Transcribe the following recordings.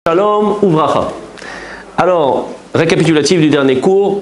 Shalom Uvracha. Alors, récapitulatif du dernier cours.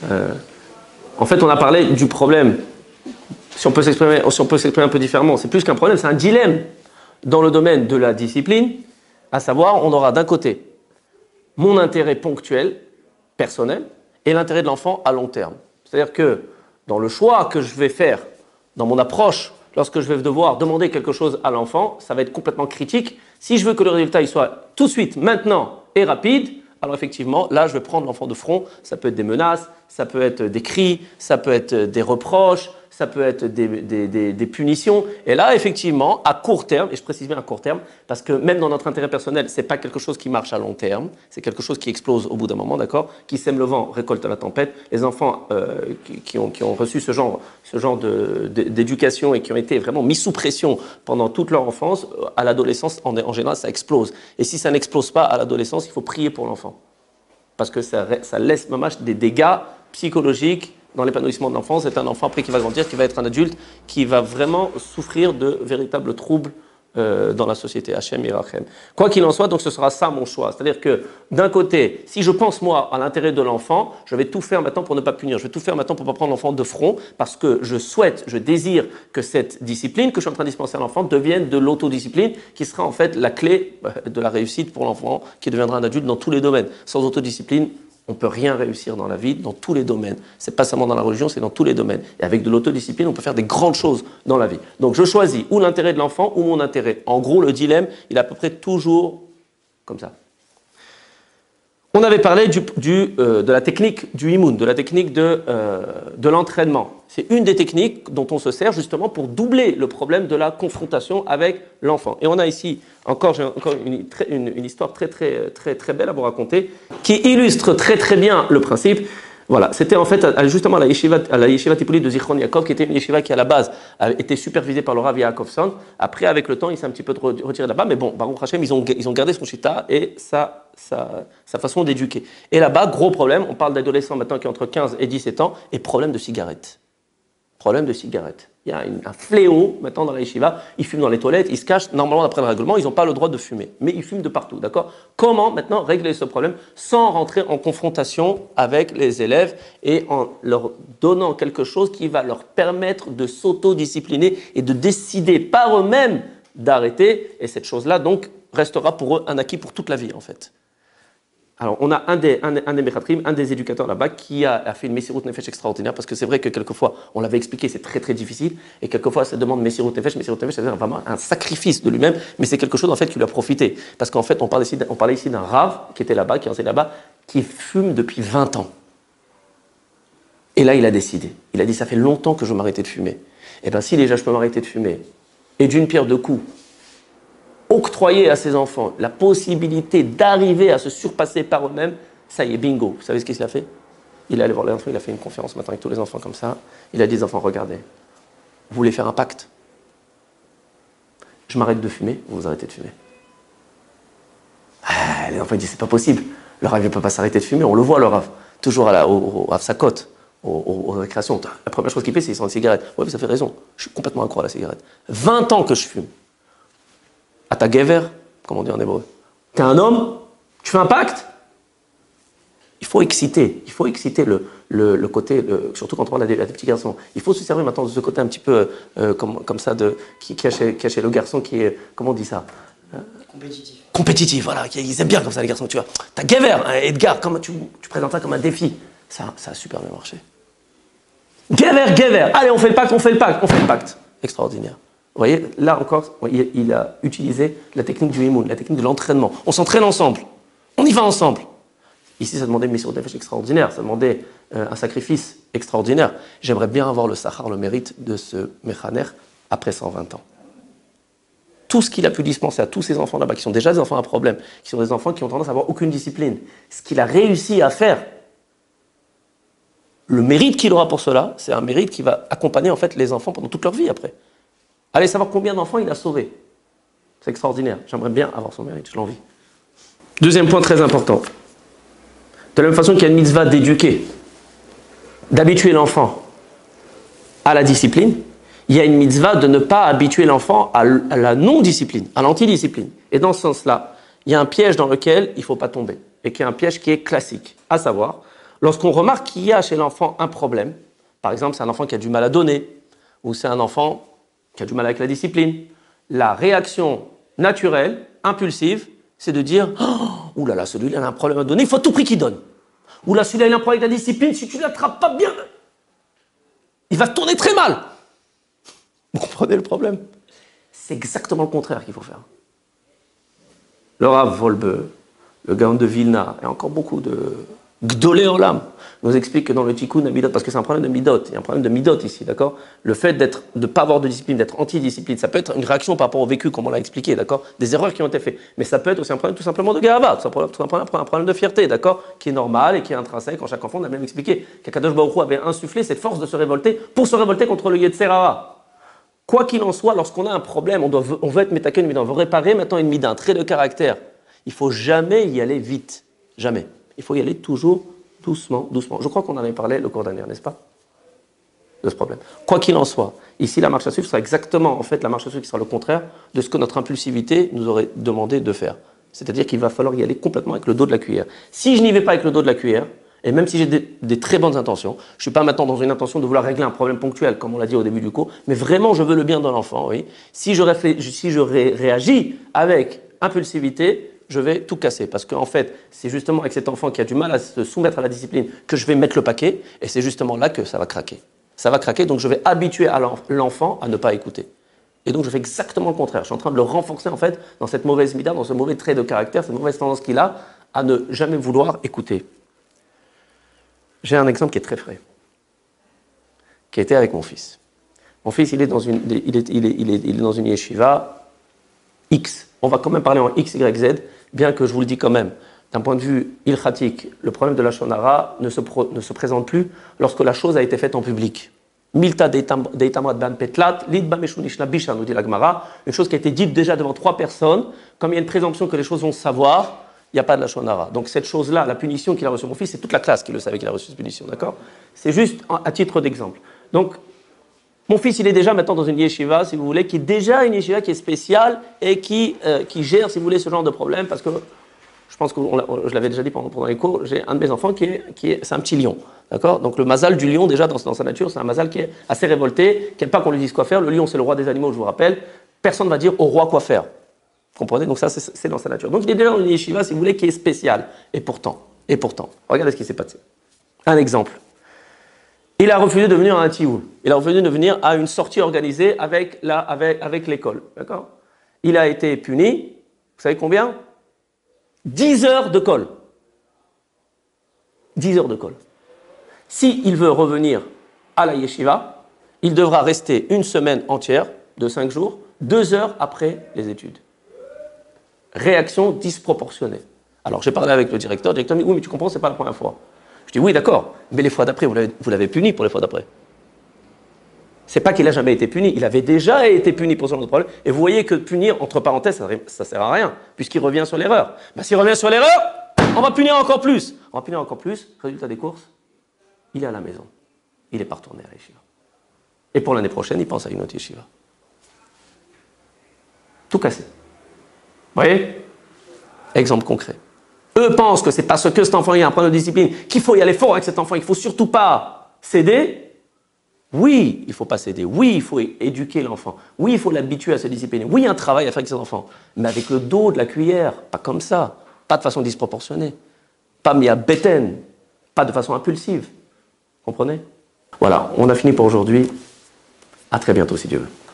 En fait, on a parlé du problème. Si on peut s'exprimer un peu différemment, c'est plus qu'un problème, c'est un dilemme dans le domaine de la discipline. À savoir, on aura d'un côté mon intérêt ponctuel, personnel, et l'intérêt de l'enfant à long terme. C'est-à-dire que dans le choix que je vais faire, dans mon approche, lorsque je vais devoir demander quelque chose à l'enfant, ça va être complètement critique. Si je veux que le résultat il soit tout de suite, maintenant et rapide, alors effectivement, là, je vais prendre l'enfant de front. Ça peut être des menaces, ça peut être des cris, ça peut être des reproches, ça peut être des punitions. Et là, effectivement, à court terme, et je précise bien à court terme, parce que même dans notre intérêt personnel, ce n'est pas quelque chose qui marche à long terme, c'est quelque chose qui explose au bout d'un moment, d'accord? Qui sème le vent, récolte la tempête. Les enfants qui ont reçu ce genre d'éducation et qui ont été vraiment mis sous pression pendant toute leur enfance, à l'adolescence, en général, ça explose. Et si ça n'explose pas à l'adolescence, il faut prier pour l'enfant. Parce que ça laisse des dégâts psychologiques dans l'épanouissement de l'enfant. C'est un enfant après qui va grandir, qui va être un adulte, qui va vraiment souffrir de véritables troubles dans la société. Hachem Yirachem. Quoi qu'il en soit, donc ce sera ça mon choix. C'est-à-dire que d'un côté, si je pense moi à l'intérêt de l'enfant, je vais tout faire maintenant pour ne pas punir. Je vais tout faire maintenant pour ne pas prendre l'enfant de front parce que je désire que cette discipline que je suis en train de dispenser à l'enfant devienne de l'autodiscipline qui sera en fait la clé de la réussite pour l'enfant qui deviendra un adulte dans tous les domaines. Sans autodiscipline, on ne peut rien réussir dans la vie, dans tous les domaines. Ce n'est pas seulement dans la religion, c'est dans tous les domaines. Et avec de l'autodiscipline, on peut faire des grandes choses dans la vie. Donc je choisis ou l'intérêt de l'enfant ou mon intérêt. En gros, le dilemme, il est à peu près toujours comme ça. On avait parlé de la technique du Imoun, de la technique de l'entraînement. C'est une des techniques dont on se sert justement pour doubler le problème de la confrontation avec l'enfant. Et on a ici encore une histoire très belle à vous raconter qui illustre très bien le principe. Voilà, c'était en fait justement à la yeshiva Tipolit de Zichron Yaakov, qui était une yeshiva qui à la base a été supervisée par le Rav Yaakovson. Après, avec le temps, il s'est un petit peu retiré là-bas, mais bon, Baruch Hashem, ils ont gardé son shita et sa façon d'éduquer. Et là-bas, gros problème, on parle d'adolescents maintenant qui ont entre 15 et 17 ans, et problème de cigarettes. Problème de cigarettes. Il y a un fléau maintenant dans la yeshiva, ils fument dans les toilettes, ils se cachent, normalement d'après le règlement, ils n'ont pas le droit de fumer, mais ils fument de partout, d'accord? Comment maintenant régler ce problème sans rentrer en confrontation avec les élèves et en leur donnant quelque chose qui va leur permettre de s'autodiscipliner et de décider par eux-mêmes d'arrêter, et cette chose-là donc restera pour eux un acquis pour toute la vie en fait. Alors, on a un des mechatrim, un des éducateurs là-bas, qui a fait une Messirut Nefesh extraordinaire, parce que c'est vrai que quelquefois, on l'avait expliqué, c'est très difficile, et quelquefois, ça demande Messirut Nefesh, c'est-à-dire vraiment un sacrifice de lui-même, mais c'est quelque chose en fait qui lui a profité. Parce qu'en fait, on parlait ici d'un Rav qui était là-bas, qui enseigne là-bas, qui fume depuis 20 ans. Et là, il a décidé. Il a dit, ça fait longtemps que je veux m'arrêter de fumer. Et bien, si déjà je peux m'arrêter de fumer, et d'une pierre deux coups, octroyer à ses enfants la possibilité d'arriver à se surpasser par eux-mêmes, ça y est, bingo. Vous savez ce qu'il a fait? Il est allé voir les enfants, il a fait une conférence matin avec tous les enfants comme ça. Il a dit aux enfants, regardez, vous voulez faire un pacte? Je m'arrête de fumer, vous arrêtez de fumer. Ah, les enfants disent, c'est pas possible. Le Rav ne peut pas s'arrêter de fumer, on le voit le Rav. Toujours à sa côte, aux récréations. La première chose qu'il fait, c'est qu'il sent une cigarette. Oui, vous avez raison, je suis complètement accro à la cigarette. 20 ans que je fume. Ata gever, comme on dit en hébreu. Tu es un homme, tu fais un pacte. Il faut exciter le côté, surtout quand on parle à des petits garçons. Il faut se servir maintenant de ce côté un petit peu comme ça, qui a chez le garçon qui est, comment on dit ça? Compétitif, voilà. Ils aiment bien comme ça les garçons, tu vois. T'as gever, hein, Edgar, comme tu présentes ça comme un défi. Ça a super bien marché. Gever, allez, on fait le pacte. Extraordinaire. Vous voyez, là encore, il a utilisé la technique du Imoun, la technique de l'entraînement. On s'entraîne ensemble, on y va ensemble. Ici, ça demandait une mission de extraordinaire, ça demandait un sacrifice extraordinaire. J'aimerais bien avoir le sachar, le mérite de ce Mechaner après 120 ans. Tout ce qu'il a pu dispenser à tous ces enfants là-bas, qui sont déjà des enfants à problème, qui sont des enfants qui ont tendance à avoir aucune discipline, ce qu'il a réussi à faire, le mérite qu'il aura pour cela, c'est un mérite qui va accompagner en fait les enfants pendant toute leur vie après. Allez savoir combien d'enfants il a sauvés. C'est extraordinaire. J'aimerais bien avoir son mérite, je l'envie. Deuxième point très important. De la même façon qu'il y a une mitzvah d'éduquer, d'habituer l'enfant à la discipline, il y a une mitzvah de ne pas habituer l'enfant à la non-discipline, à l'antidiscipline. Et dans ce sens-là, il y a un piège dans lequel il ne faut pas tomber, et qui est un piège qui est classique, à savoir, lorsqu'on remarque qu'il y a chez l'enfant un problème, par exemple, c'est un enfant qui a du mal à donner, ou c'est un enfant qui a du mal avec la discipline, la réaction naturelle, impulsive, c'est de dire « Ouh là là, celui-là il a un problème à donner, il faut à tout prix qu'il donne. Ouh là, celui-là il a un problème avec la discipline, si tu ne l'attrapes pas bien, il va tourner très mal. » Vous comprenez le problème? C'est exactement le contraire qu'il faut faire. Le Rav Wolbe, le Gaon de Vilna, et encore beaucoup de Gdolé Olam, nous explique que dans le Tikkun à Midot, parce que c'est un problème de Midot, il y a un problème de Midot ici, d'accord? Le fait de ne pas avoir de discipline, d'être anti-discipline, ça peut être une réaction par rapport au vécu, comme on l'a expliqué, d'accord? Des erreurs qui ont été faites. Mais ça peut être aussi un problème tout simplement de Gahava, tout simplement un problème de fierté, d'accord? Qui est normal et qui est intrinsèque en chaque enfant, on a même expliqué qu'Akadosh Baruch Hu avait insufflé cette force de se révolter pour se révolter contre le Yetzer Hara. Quoi qu'il en soit, lorsqu'on a un problème, on veut être métaken, on veut réparer maintenant une mida, un trait de caractère. Il ne faut jamais y aller vite. Jamais. Il faut y aller toujours doucement, doucement. Je crois qu'on en avait parlé le cours dernier, n'est-ce pas? De ce problème. Quoi qu'il en soit, ici la marche à suivre sera exactement, en fait, la marche à suivre qui sera le contraire de ce que notre impulsivité nous aurait demandé de faire. C'est-à-dire qu'il va falloir y aller complètement avec le dos de la cuillère. Si je n'y vais pas avec le dos de la cuillère, et même si j'ai des très bonnes intentions, je ne suis pas maintenant dans une intention de vouloir régler un problème ponctuel, comme on l'a dit au début du cours, mais vraiment je veux le bien de l'enfant, oui. Si je réagis avec impulsivité, je vais tout casser. Parce qu'en fait, c'est justement avec cet enfant qui a du mal à se soumettre à la discipline que je vais mettre le paquet, et c'est justement là que ça va craquer. Ça va craquer, donc je vais habituer l'enfant à ne pas écouter. Et donc je fais exactement le contraire. Je suis en train de le renforcer en fait dans cette mauvaise mida, dans ce mauvais trait de caractère, cette mauvaise tendance qu'il a à ne jamais vouloir écouter. J'ai un exemple qui est très frais, qui était avec mon fils. Mon fils, il est dans une yeshiva X. On va quand même parler en X, Y, Z, bien que je vous le dis quand même. D'un point de vue ilchatique, le problème de la Shon Hara ne se présente plus lorsque la chose a été faite en public. Milta deitamrat ban petlat, lid ba meshunishna bisha, nous dit la Gemara, une chose qui a été dite déjà devant 3 personnes, comme il y a une présomption que les choses vont se savoir, il n'y a pas de la Shon Hara. Donc cette chose-là, la punition qu'il a reçue mon fils, c'est toute la classe qui le savait qu'il a reçu cette punition, d'accord? C'est juste à titre d'exemple. Donc, mon fils, il est déjà maintenant dans une yeshiva, si vous voulez, qui est déjà une yeshiva qui est spéciale et qui gère, si vous voulez, ce genre de problème, parce que je pense que je l'avais déjà dit pendant les cours, j'ai un de mes enfants c'est un petit lion, d'accord? Donc le mazal du lion, déjà dans sa nature, c'est un mazal qui est assez révolté, qui n'aime pas qu'on lui dise quoi faire. Le lion, c'est le roi des animaux, je vous rappelle. Personne ne va dire au roi quoi faire. Vous comprenez? Donc ça, c'est dans sa nature. Donc il est déjà dans une yeshiva, si vous voulez, qui est spéciale. Et pourtant, regardez ce qui s'est passé. Un exemple. Il a refusé de venir à un tioul. Il a refusé de venir à une sortie organisée avec l'école. D'accord? Il a été puni, vous savez combien? 10 heures de colle. 10 heures de colle. S'il veut revenir à la yeshiva, il devra rester une semaine entière, de 5 jours, 2 heures après les études. Réaction disproportionnée. Alors j'ai parlé avec le directeur m'a dit oui, mais tu comprends, c'est pas la première fois. Je dis oui, d'accord, mais les fois d'après, vous l'avez puni pour les fois d'après. C'est pas qu'il a jamais été puni, il avait déjà été puni pour ce genre de problème. Et vous voyez que punir, entre parenthèses, ça sert à rien, puisqu'il revient sur l'erreur. Ben, s'il revient sur l'erreur, on va punir encore plus. On va punir encore plus, résultat des courses, il est à la maison. Il n'est pas retourné à la yeshiva. Et pour l'année prochaine, il pense à une autre yeshiva. Tout cassé. Vous voyez? Exemple concret. Eux pensent que c'est parce que cet enfant a un problème de discipline qu'il faut y aller fort avec cet enfant, il ne faut surtout pas céder. Oui, il ne faut pas céder. Oui, il faut éduquer l'enfant. Oui, il faut l'habituer à se discipliner. Oui, il y a un travail à faire avec ses enfants. Mais avec le dos de la cuillère, pas comme ça. Pas de façon disproportionnée. Pas mis à bétaine. Pas de façon impulsive. Comprenez? Voilà, on a fini pour aujourd'hui. À très bientôt si Dieu veut.